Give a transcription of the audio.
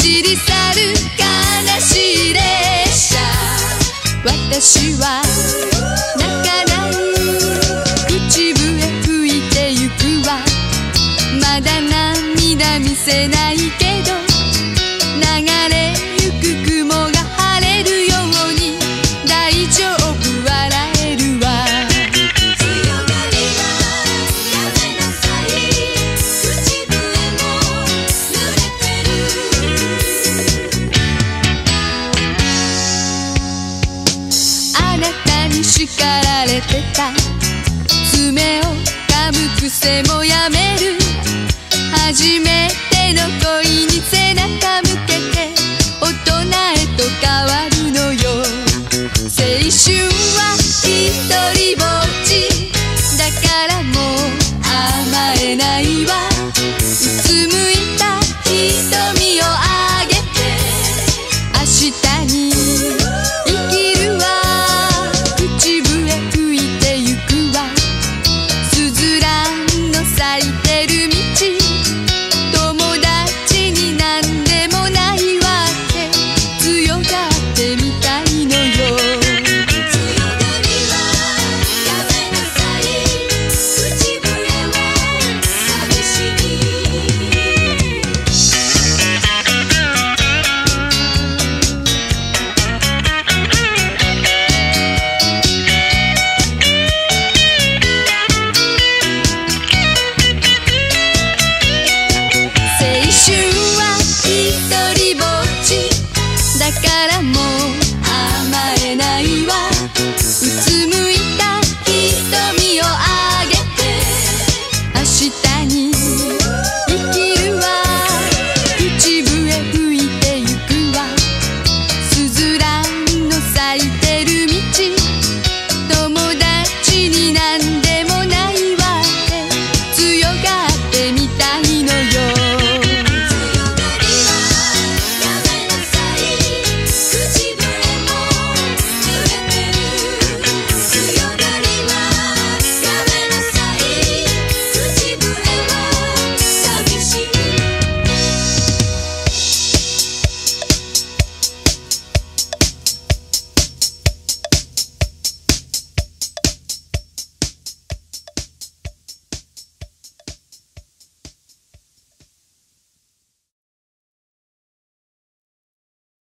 走り去る悲しい列車。私は泣かない、口笛吹いてゆくわ。まだ涙見せないけど、流れゆく雲が晴れるように大丈夫笑えるわ。強がりはやめなさい、口笛も濡れてる。あなたに叱られてた、爪を噛む癖もやめる。初めての恋に背中向けて大人へと変わるのよ。青春は一人ぼっちだからもう甘えないわ。うつむいた瞳をあげて明日に生きるわ。口笛吹いてゆくわ。すずらんの咲いてる道、友達になんでもないわって強がってみたいのよ。強がりはやめなさい、口笛は寂しい。青春は一人ぼっちだからもう